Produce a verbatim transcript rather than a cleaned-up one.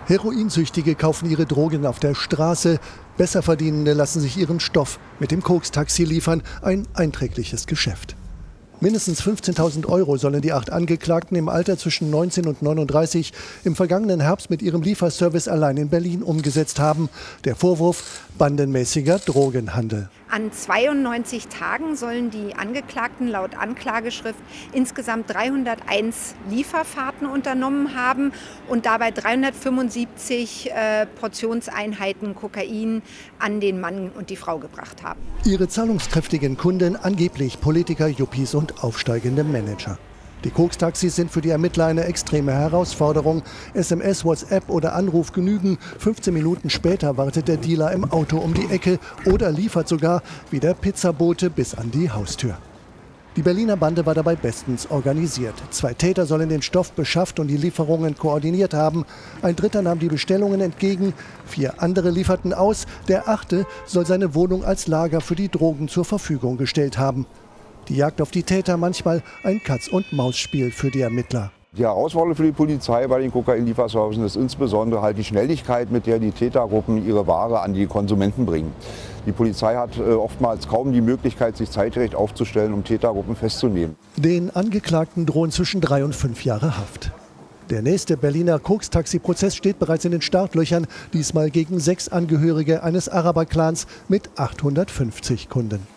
Heroinsüchtige kaufen ihre Drogen auf der Straße. Besserverdienende lassen sich ihren Stoff mit dem Koks-Taxi liefern. Ein einträgliches Geschäft. Mindestens fünfzehntausend Euro sollen die acht Angeklagten im Alter zwischen neunzehn und neununddreißig im vergangenen Herbst mit ihrem Lieferservice allein in Berlin umgesetzt haben. Der Vorwurf: bandenmäßiger Drogenhandel. An zweiundneunzig Tagen sollen die Angeklagten laut Anklageschrift insgesamt dreihunderteins Lieferfahrten unternommen haben und dabei dreihundertfünfundsiebzig äh, Portionseinheiten Kokain an den Mann und die Frau gebracht haben. Ihre zahlungskräftigen Kunden angeblich Politiker, Yuppies und aufsteigende Manager. Die Koks-Taxis sind für die Ermittler eine extreme Herausforderung. S M S, WhatsApp oder Anruf genügen. fünfzehn Minuten später wartet der Dealer im Auto um die Ecke oder liefert sogar wie der Pizzabote bis an die Haustür. Die Berliner Bande war dabei bestens organisiert. Zwei Täter sollen den Stoff beschafft und die Lieferungen koordiniert haben. Ein dritter nahm die Bestellungen entgegen. Vier andere lieferten aus. Der achte soll seine Wohnung als Lager für die Drogen zur Verfügung gestellt haben. Die Jagd auf die Täter manchmal ein Katz-und-Maus-Spiel für die Ermittler. Die Herausforderung für die Polizei bei den Kokainlieferservicen ist insbesondere halt die Schnelligkeit, mit der die Tätergruppen ihre Ware an die Konsumenten bringen. Die Polizei hat oftmals kaum die Möglichkeit, sich zeitgerecht aufzustellen, um Tätergruppen festzunehmen. Den Angeklagten drohen zwischen drei und fünf Jahre Haft. Der nächste Berliner Koks-Taxi-Prozess steht bereits in den Startlöchern, diesmal gegen sechs Angehörige eines Araber-Clans mit achthundertfünfzig Kunden.